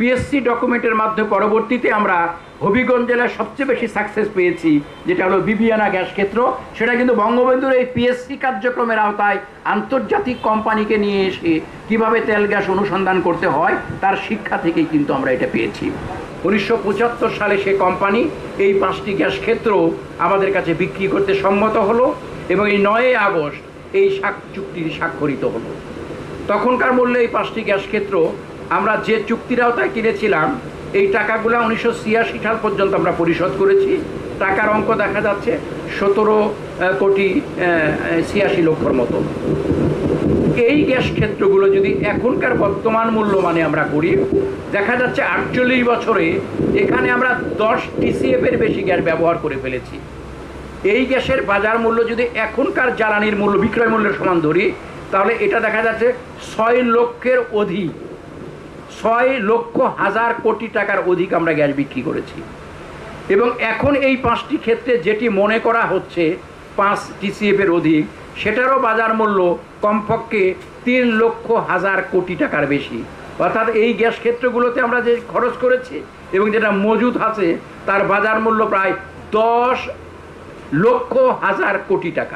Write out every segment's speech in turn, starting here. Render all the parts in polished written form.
PSC ডকুমেন্টের মাধ্যমে পরবর্তীতে আমরা হবিগঞ্জ জেলায় সবচেয়ে বেশি সাকসেস পেয়েছি, যেটা হলো বিবিয়ানা গ্যাস ক্ষেত্র। সেটা কিন্তু বঙ্গবন্ধুর এই পিএসসি কার্যক্রমের আওতায় আন্তর্জাতিক কোম্পানিকে নিয়ে এসে কিভাবে তেল গ্যাস অনুসন্ধান করতে হয় তার শিক্ষা থেকেই কিন্তু আমরা এটা পেয়েছি। 1975 সালে সে কোম্পানি এই 5টি গ্যাস ক্ষেত্র আমাদের কাছে বিক্রি করতে সম্মত হলো এবং এই 9 আগস্ট এই চুক্তি স্বাক্ষরিত হলো। তখনকার মূল্যে এই 5টি গ্যাস ক্ষেত্র আমরা যে চুক্তির আওতায় কিনেছিলাম এই টাকাগুলো 1986 সাল পর্যন্ত আমরা পরিশোধ করেছি। টাকার অঙ্ক দেখা যাচ্ছে 17,86,00,000 মতো। এই গ্যাস ক্ষেত্রগুলো যদি এখনকার বর্তমান মূল্য মানে আমরা করি, দেখা যাচ্ছে 48 বছরে এখানে আমরা 10 TCF এর বেশি গ্যাস ব্যবহার করে ফেলেছি। এই গ্যাসের বাজার মূল্য যদি এখনকার জ্বালানির মূল্য বিক্রয় মূল্যের সমান ধরি, তাহলে এটা দেখা যাচ্ছে 6 লক্ষের অধিক, 6 লক্ষ হাজার কোটি টাকার অধিক আমরা গ্যাস বিক্রি করেছি। এবং এখন এই 5টি ক্ষেত্রে যেটি মনে করা হচ্ছে 5 TCF এর অধিক, সেটারও বাজার মূল্য কমপক্ষে 3 লক্ষ হাজার কোটি টাকার বেশি। অর্থাৎ এই গ্যাস ক্ষেত্রগুলোতে আমরা যে খরচ করেছি এবং যেটা মজুদ আছে তার বাজার মূল্য প্রায় 10 লক্ষ হাজার কোটি টাকা।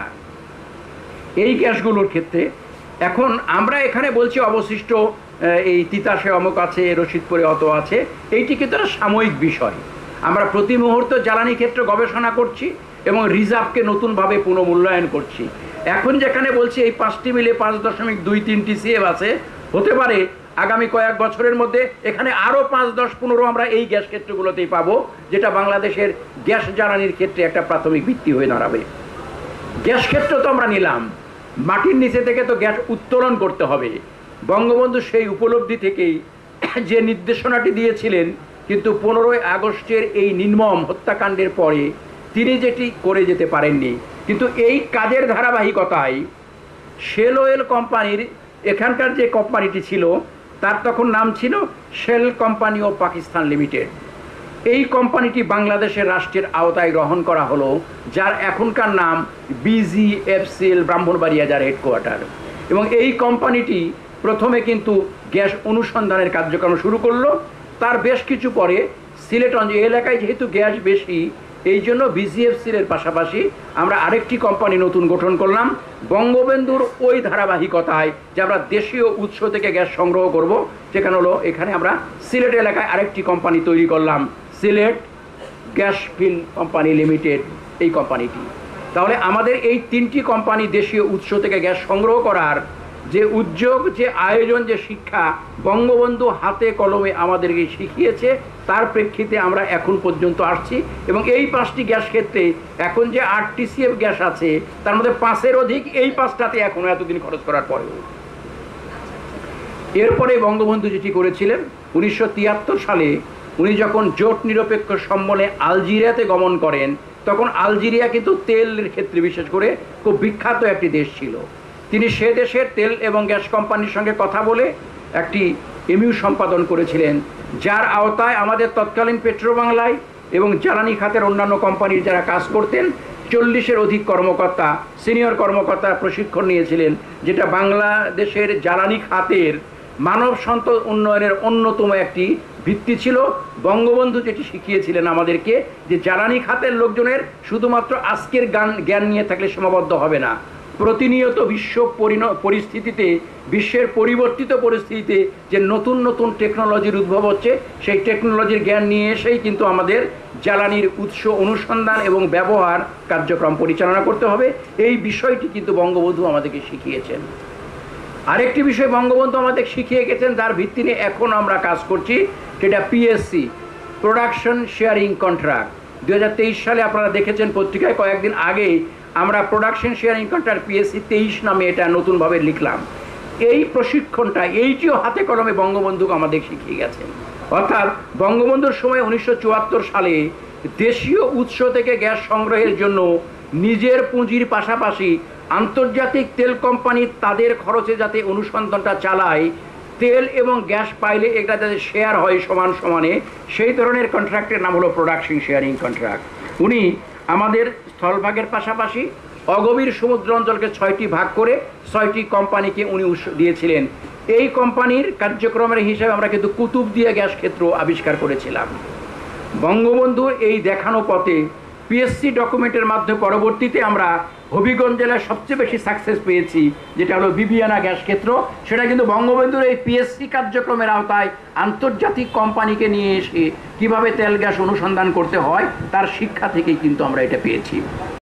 এই গ্যাসগুলোর ক্ষেত্রে এখন আমরা এখানে বলছি অবশিষ্ট এই তিতাসে অমুক আছে, রশিদপুরে অত আছে, এইটি কিন্তু একটা সাময়িক বিষয়। আমরা প্রতি মুহূর্তে জ্বালানি ক্ষেত্রে গবেষণা করছি এবং রিজার্ভকে নতুনভাবে পুনর্মূল্যায়ন করছি। এখন যেখানে বলছি এই 5টি মিলে 5.23 TCF আছে, হতে পারে আগামী কয়েক বছরের মধ্যে এখানে আরও 5, 10, 15 আমরা এই গ্যাস ক্ষেত্রগুলোতেই পাবো, যেটা বাংলাদেশের গ্যাস জ্বালানির ক্ষেত্রে একটা প্রাথমিক ভিত্তি হয়ে দাঁড়াবে। গ্যাস ক্ষেত্র তো আমরা নিলাম, মাটির নিচে থেকে তো গ্যাস উত্তোলন করতে হবে। বঙ্গবন্ধু সেই উপলব্ধি থেকেই যে নির্দেশনাটি দিয়েছিলেন, কিন্তু 15 আগস্টের এই নির্মম হত্যাকাণ্ডের পরে তিনি যেটি করে যেতে পারেননি। কিন্তু এই কাজের ধারাবাহিকতায় শেল অয়েল কোম্পানির এখানকার যে কোম্পানিটি ছিল তার তখন নাম ছিল Shell Company of Pakistan Limited. এই কোম্পানিটি বাংলাদেশের রাষ্ট্রের আওতায় গ্রহণ করা হলো, যার এখনকার নাম BGFCL ব্রাহ্মণবাড়িয়া, যার হেডকোয়ার্টার। এবং এই কোম্পানিটি প্রথমে কিন্তু গ্যাস অনুসন্ধানের কার্যক্রম শুরু করলো। তার বেশ কিছু পরে সিলেটগঞ্জ এলাকায় যেহেতু গ্যাস বেশি, এই জন্য BGFCL এর পাশাপাশি আমরা আরেকটি কোম্পানি নতুন গঠন করলাম। বঙ্গবন্ধুর ওই ধারাবাহিকতায় যে আমরা দেশীয় উৎস থেকে গ্যাস সংগ্রহ করব, সেখানে হলো এখানে আমরা সিলেট এলাকায় আরেকটি কোম্পানি তৈরি করলাম, Sylhet Gas Field Company Limited, এই কোম্পানিটি। তাহলে আমাদের এই 3টি কোম্পানি দেশীয় উৎস থেকে গ্যাস সংগ্রহ করার যে উদ্যোগ, যে আয়োজন, যে শিক্ষা বঙ্গবন্ধু হাতে কলমে আমাদেরকে শিখিয়েছে, তার প্রেক্ষিতে আমরা এখন পর্যন্ত আসছি। এবং এই 5টি গ্যাস ক্ষেত্রে এখন যে 8 TCF গ্যাস আছে তার মধ্যে 5-এর অধিক এই 5টাতে এখনও এতদিন খরচ করার পরেও। এরপরে বঙ্গবন্ধু যেটি করেছিলেন 1973 সালে উনি যখন জোট নিরপেক্ষ সম্মেলনে আলজেরিয়াতে গমন করেন, তখন আলজেরিয়া কিন্তু তেলের ক্ষেত্রে বিশেষ করে খুব বিখ্যাত একটি দেশ ছিল। তিনি সে দেশের তেল এবং গ্যাস কোম্পানির সঙ্গে কথা বলে একটি MOU সম্পাদন করেছিলেন, যার আওতায় আমাদের তৎকালীন পেট্রোবাংলায় এবং জ্বালানি খাতের অন্যান্য কোম্পানির যারা কাজ করতেন 40-এর অধিক কর্মকর্তা, সিনিয়র কর্মকর্তা প্রশিক্ষণ নিয়েছিলেন, যেটা বাংলাদেশের জ্বালানি খাতের মানব সম্পদ উন্নয়নের অন্যতম একটি ভিত্তি ছিল। বঙ্গবন্ধু যেটি শিখিয়েছিলেন আমাদেরকে, যে জ্বালানি খাতের লোকজনের শুধুমাত্র আজকের জ্ঞান নিয়ে থাকলে সীমাবদ্ধ হবে না, প্রতিনিয়ত বিশ্ব পরিস্থিতিতে, বিশ্বের পরিবর্তিত পরিস্থিতিতে যে নতুন নতুন টেকনোলজির উদ্ভব হচ্ছে, সেই টেকনোলজির জ্ঞান নিয়ে এসেই কিন্তু আমাদের জ্বালানির উৎস অনুসন্ধান এবং ব্যবহার কার্যক্রম পরিচালনা করতে হবে। এই বিষয়টি কিন্তু বঙ্গবন্ধু আমাদেরকে শিখিয়েছেন। আরেকটি বিষয় বঙ্গবন্ধু আমাদের শিখিয়ে গেছেন, যার ভিত্তি নিয়ে এখন আমরা কাজ করছি, সেটা PSC, প্রোডাকশন শেয়ারিং কন্ট্রাক্ট। 2023 সালে আপনারা দেখেছেন পত্রিকায়, কয়েকদিন আগেই আমরা প্রোডাকশন শেয়ারিং কন্ট্রাক্ট PSC 23 নামে এটা নতুনভাবে লিখলাম। এই প্রশিক্ষণটা এইটিও হাতে কলমে বঙ্গবন্ধু আমাদের শিখিয়ে গেছেন। অর্থাৎ বঙ্গবন্ধুর সময় 1974 সালে দেশীয় উৎস থেকে গ্যাস সংগ্রহের জন্য নিজের পুঁজির পাশাপাশি আন্তর্জাতিক তেল কোম্পানি তাদের খরচে যাতে অনুসন্ধানটা চালায়, তেল এবং গ্যাস পাইলে এটা যাতে শেয়ার হয় সমান সমানে, সেই ধরনের কন্ট্রাক্টের নাম হলো প্রোডাকশন শেয়ারিং কন্ট্রাক্ট। উনি আমাদের স্থলভাগের পাশাপাশি অগভীর সমুদ্র অঞ্চলকে 6টি ভাগ করে 6টি কোম্পানিকে উনি দিয়েছিলেন। এই কোম্পানির কার্যক্রমের হিসাবে আমরা কিন্তু কুতুবদিয়া গ্যাস ক্ষেত্র আবিষ্কার করেছিলাম। বঙ্গবন্ধুর এই দেখানো পথে পিএসসি ডকুমেন্টের মাধ্যমে পরবর্তীতে আমরা হবিগঞ্জ জেলায় সবচেয়ে বেশি সাকসেস পেয়েছি, যেটা হলো বিবিয়ানা গ্যাস ক্ষেত্র। সেটা কিন্তু বঙ্গবন্ধুর এই পিএসসি কার্যক্রমের আওতায় আন্তর্জাতিক কোম্পানিকে নিয়ে এসে কীভাবে তেল গ্যাস অনুসন্ধান করতে হয় তার শিক্ষা থেকেই কিন্তু আমরা এটা পেয়েছি।